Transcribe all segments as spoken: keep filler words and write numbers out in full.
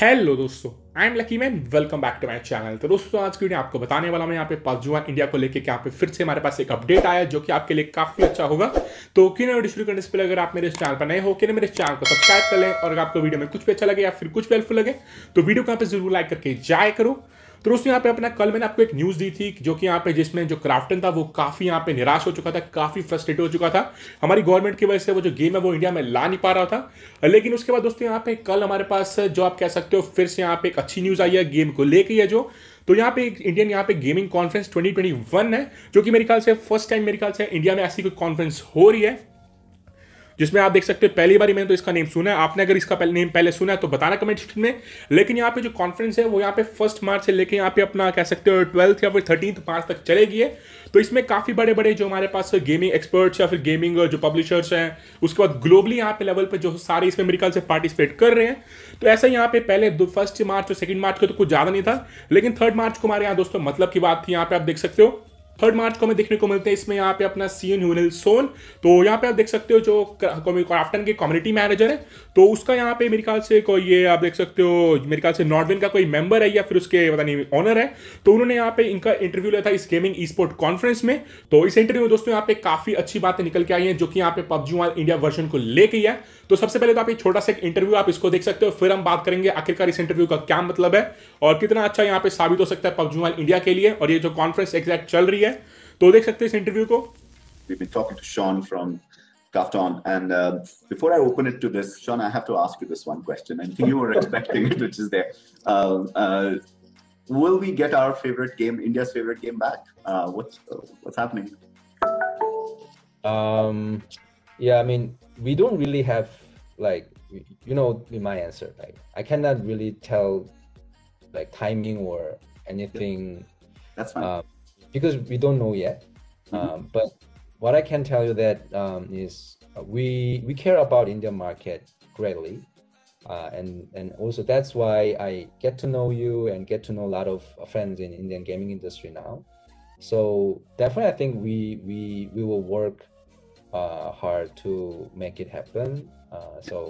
Hello दोस्तों, I am lucky man. Welcome back to my channel. तो दोस्तों आज की वीडियो आपको बताने वाला मैं यहाँ पे पबजी मोबाइल इंडिया को लेके यहाँ पे फिर से हमारे पास एक अपडेट आया है जो कि आपके लिए काफी अच्छा होगा। तो क्यों ना वीडियो शुरू करने से पहले अगर आप मेरे इस चैनल पर नए हो, क्यों ना मेरे चैनल को सब्सक्राइब कर लें, और अगर आपको वीडियो में कुछ भी अच्छा लगे या फिर कुछ भी हेल्पफुल लगे तो वीडियो को यहाँ पे जरूर लाइक करके जाए करो। तो दोस्तों यहाँ पे अपना कल मैंने आपको एक न्यूज़ दी थी जो कि यहाँ पे जिसमें जो क्राफ्टन था वो काफ़ी यहाँ पे निराश हो चुका था, काफ़ी फ्रस्ट्रेट हो चुका था। हमारी गवर्नमेंट की वजह से वो जो गेम है वो इंडिया में ला नहीं पा रहा था। लेकिन उसके बाद दोस्तों यहाँ पे कल हमारे पास जो आप कह सकते हो फिर से यहाँ पे एक अच्छी न्यूज़ आई है गेम को लेके है जो। तो यहाँ पे एक इंडियन यहाँ पे gaming conference twenty twenty one है जो कि मेरे ख्याल से फर्स्ट टाइम मेरे ख्याल से इंडिया में ऐसी कोई कॉन्फ्रेंस हो रही है जिसमें आप देख सकते हो पहली बार मैंने तो इसका नेम सुना है। आपने अगर इसका पहले नेम पहले सुना है तो बताना कमेंट सेक्शन में। लेकिन यहाँ पे जो कॉन्फ्रेंस है वो यहाँ पे फर्स्ट मार्च से लेके यहाँ पे अपना कह सकते हो ट्वेल्थ या फिर थर्टीन मार्च तक चलेगी है। तो इसमें काफी बड़े बड़े जो हमारे पास गेमिंग एक्सपर्ट्स या फिर गेमिंग जो पब्लिशर्स हैं, उसके बाद ग्लोबली यहाँ पे लेवल पे जो सारे इसमें मेरे ख्याल से पार्टिसिपेट कर रहे हैं। तो ऐसा यहाँ पे पहले फर्स्ट मार्च और सेकंड मार्च को तो कुछ ज्यादा नहीं था, लेकिन थर्ड मार्च को हमारे यहाँ दोस्तों मतलब की बात थी। यहाँ पे आप देख सकते हो थर्ड मार्च को हमें देखने को मिलते हैं इसमें यहाँ पे अपना सीएन ह्यूनल सोन। तो यहाँ पे आप देख सकते हो जो क्राफ्टन के कम्युनिटी मैनेजर है, तो उसका यहाँ पे मेरे ख्याल से कोई ये आप देख सकते हो मेरे ख्याल से नॉर्डविन का कोई मेंबर है या फिर उसके पता नहीं ऑनर है। तो उन्होंने यहाँ पे इनका इंटरव्यू लिया था इस गेमिंग ई स्पोर्ट कॉन्फ्रेंस में। तो इस इंटरव्यू में दोस्तों यहाँ पे काफी अच्छी बातें निकल के आई हैं जो कि यहाँ पे पबजी मोबाइल इंडिया वर्जन को लेके है। तो सबसे पहले तो आप एक छोटा सा इंटरव्यू आप इसको देख सकते हो, फिर हम बात करेंगे आखिरकार इस इंटरव्यू का क्या मतलब है और कितना अच्छा यहाँ पे साबित हो सकता है पबजी मोबाइल इंडिया के लिए और ये जो कॉन्फ्रेंस एग्जैक्ट चल रही है। तो देख सकते हैं इस इंटरव्यू को। We've been talking to Sean from Kafton, and uh, before I open it to this, Sean, I have to ask you this one question. I think you were expecting it, which is there. Uh, uh, will we get our favorite game, India's favorite game, back? Uh, what's uh, what's happening? Um, yeah, I mean, we don't really have like you know my answer. Like, I cannot really tell like timing or anything. That's fine. Uh, because we don't know yet. Mm-hmm. Um, but what I can tell you that um, is uh, we we care about Indian market greatly, uh, and and also that's why I get to know you and get to know a lot of friends in Indian gaming industry now. So definitely, I think we we we will work uh, hard to make it happen. Uh, so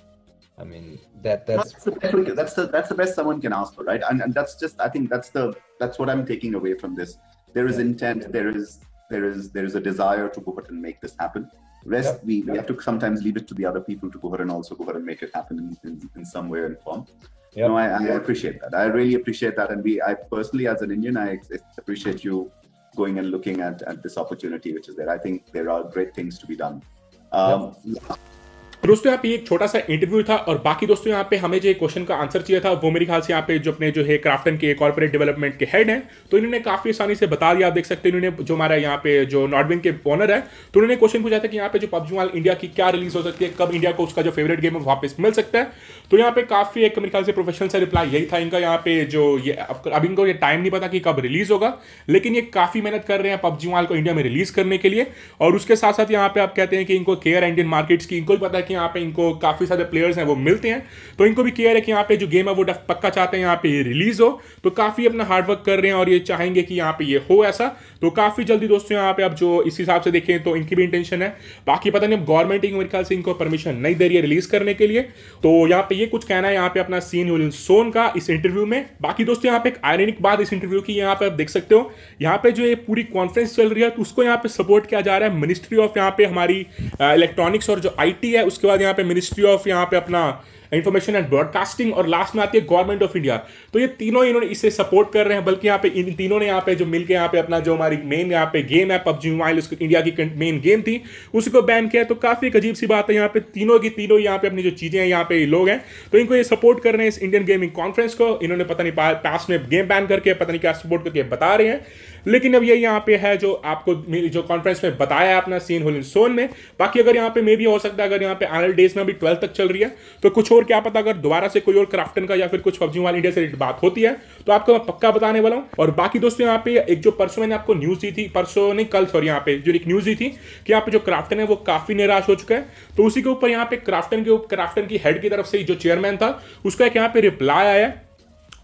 I mean that that's that's the, best, that's the that's the best someone can ask for, right? And and that's just I think that's the that's what I'm taking away from this. There is intent, there is there is there is a desire to go ahead and make this happen. Rest, yep. we, we have to sometimes leave it to the other people to go ahead and also go ahead and make it happen in, in, in some way and form. Yep. No, I, I appreciate that. I really appreciate that. And we, I personally, as an Indian, I appreciate you going and looking at, at this opportunity which is there. I think there are great things to be done. Um, yep. दोस्तों यहाँ पे एक छोटा सा interview था और बाकी दोस्तों यहाँ पे हमें जो क्वेश्चन का आंसर चाहिए था वो मेरे ख्याल से यहाँ पे जो अपने जो है क्राफ्टन के कॉर्पोरेट डेवलपमेंट के हेड हैं तो इन्होंने काफी आसानी से बता दिया। आप देख सकते हैं इन्होंने जो हमारा यहाँ पे जो नॉर्डविन के ओनर है तो उन्होंने क्वेश्चन पूछा था कि यहाँ पे जो पबजी मोबाइल इंडिया की क्या रिलीज हो सकती है, कब इंडिया को उसका जो फेवरेट गेम है वापस मिल सकता है। तो यहाँ पे काफी एक मेरे ख्याल से प्रोफेशनल सा रिप्लाई यही था इनका। यहाँ पे जो ये अब इनको ये टाइम नहीं पता कि कब रिलीज होगा, लेकिन ये काफी मेहनत कर रहे हैं पबजी मोबाइल को इंडिया में रिलीज करने के लिए। और उसके साथ साथ यहाँ पे आप कहते हैं कि इनको केयर इंडियन मार्केट्स की, इनको भी पता है कि यहाँ पे इनको काफी सारे प्लेयर्स हैं वो मिलते हैं, तो इनको भी केयर है कि यहाँ पे जो गेम है वो पक्का चाहते हैं यहाँ पे ये रिलीज हो। तो काफी अपना हार्डवर्क कर रहे हैं और ये चाहेंगे कि यहाँ पे ये हो ऐसा। तो काफी जल्दी दोस्तों यहाँ पे अब जो इस हिसाब से देखें तो इनकी भी इंटेंशन है। बाकी पता नहीं अब गवर्नमेंट मेरे ख्याल से इनको परमिशन नहीं दे रही है रिलीज करने के लिए। तो यहाँ पे ये कुछ कहना है यहाँ पे अपना सीएन ह्यूनल सोन का इस इंटरव्यू में। बाकी दोस्तों यहाँ पे एक आयरनिक बात इस इंटरव्यू की यहाँ पे आप देख सकते हो, यहाँ पे जो ये पूरी कॉन्फ्रेंस चल रही है तो उसको यहाँ पे सपोर्ट किया जा रहा है मिनिस्ट्री ऑफ यहाँ पे हमारी इलेक्ट्रॉनिक्स और जो आईटी है, उसके बाद यहाँ पे मिनिस्ट्री ऑफ यहाँ पे अपना इंफॉर्मेशन एंड ब्रॉडकास्टिंग और लास्ट में आती है गवर्नमेंट ऑफ इंडिया। तो ये तीनों इन्होंने इसे सपोर्ट कर रहे हैं, बल्कि यहाँ पे इन तीनों ने यहाँ पे जो मिलकर यहाँ पे अपना जो हमारी मेन यहाँ पे गेम है पबजी मोबाइल, उसको इंडिया की मेन गेम थी उसको बैन किया। तो काफी एक अजीब सी बात है, यहाँ पे तीनों की तीनों यहाँ पे अपनी जो चीजें हैं यहाँ पे लोग हैं तो इनको ये सपोर्ट कर रहे हैं इस इंडियन गेमिंग कॉन्फ्रेंस को। इन्होंने पता नहीं पास में गेम बैन करके पता नहीं क्या सपोर्ट करके बता रहे हैं, लेकिन अब ये यहाँ पे है जो आपको जो कॉन्फ्रेंस में बताया है अपना सीएन ह्यूनल सोन में। बाकी अगर यहाँ पे मे भी हो सकता है अगर यहाँ पे आने डेज में भी ट्वेल्थ तक चल रही है तो कुछ और क्या पता अगर दोबारा से कोई और क्राफ्टन का या फिर कुछ पबजी मोबाइल इंडिया से बात होती है तो आपको मैं पक्का बताने वाला हूं। और बाकी दोस्तों यहाँ पे एक जो परसों मैंने आपको न्यूज दी थी, परसों नहीं कल सॉरी, यहाँ पे जो एक न्यूज दी थी कि यहाँ पे जो क्राफ्टन है वो काफी निराश हो चुका है। तो उसी के ऊपर यहाँ पे क्राफ्टन के क्राफ्टन की हेड की तरफ से जो चेयरमैन था उसका एक यहाँ पे रिप्लाई आया है।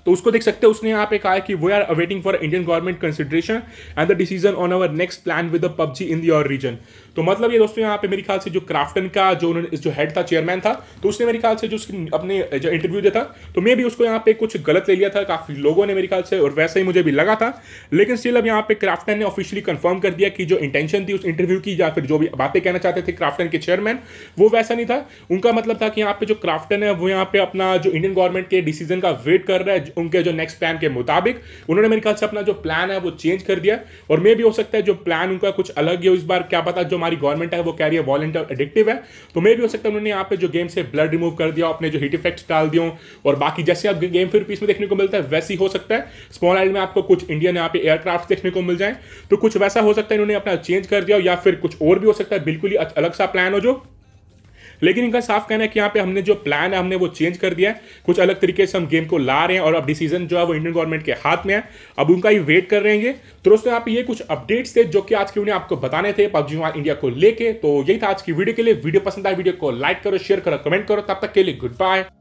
तो उसको देख सकते हैं, उसने यहाँ पे कहा है कि we are awaiting for Indian government consideration and the decision on our next plan with the PUBG in your region. तो मतलब ये दोस्तों यहाँ पे मेरे ख्याल से जो क्राफ्टन का जो उन्होंने जो हेड था, चेयरमैन था, तो उसने मेरे ख्याल से जो अपने जो इंटरव्यू दिया था, तो मे भी उसको यहाँ पे कुछ गलत ले लिया था काफी लोगों ने मेरे ख्याल से, और वैसा ही मुझे भी लगा था। लेकिन स्टिल अब यहाँ पे क्राफ्टन ने ऑफिशियली कंफर्म कर दिया कि जो इंटेंशन थी उस इंटरव्यू की या फिर जो भी बातें कहना चाहते थे क्राफ्टन के चेयरमैन, वो वैसा नहीं था। उनका मतलब था कि यहाँ पे जो क्राफ्टन है वो यहाँ पे अपना जो इंडियन गवर्नमेंट के डिसीजन का वेट कर रहा है, उनके जो नेक्स्ट प्लान के मुताबिक उन्होंने मेरे ख्याल से अपना जो प्लान है वो चेंज कर दिया। और मे भी हो सकता है जो प्लान उनका कुछ अलग ही हो इस बार, क्या पता जो हमारी गवर्नमेंट है वो कह रही है वॉलेंट और एडिक्टिव है, तो मे भी हो सकता है उन्होंने यहाँ पे जो गेम से ब्लड रिमूव कर दिया, अपने जो हीट इफेक्ट्स डाल दियो, और बाकी जैसे आप गेम फिर पीस में देखने को मिलता है वैसे ही हो सकता है स्मॉल आइलैंड में आपको कुछ इंडियन यहाँ पे एयरक्राफ्ट देखने को मिल जाए, तो कुछ वैसा हो सकता है इन्होंने अपना चेंज कर दिया, या फिर कुछ और भी हो सकता है बिल्कुल ही अलग सा प्लान हो जो। लेकिन इनका साफ कहना है कि यहाँ पे हमने जो प्लान है हमने वो चेंज कर दिया है, कुछ अलग तरीके से हम गेम को ला रहे हैं, और अब डिसीजन जो है वो इंडियन गवर्नमेंट के हाथ में है, अब उनका ही वेट कर रहे हैं। तो दोस्तों यहाँ पे ये कुछ अपडेट्स थे जो कि आज की वीडियो आपको बताने थे पबजी मोबाइल इंडिया को लेके। तो यही था आज की वीडियो के लिए। वीडियो पसंद आए वीडियो को लाइक करो, शेयर करो, कमेंट करो। तब तक के लिए गुड बाय।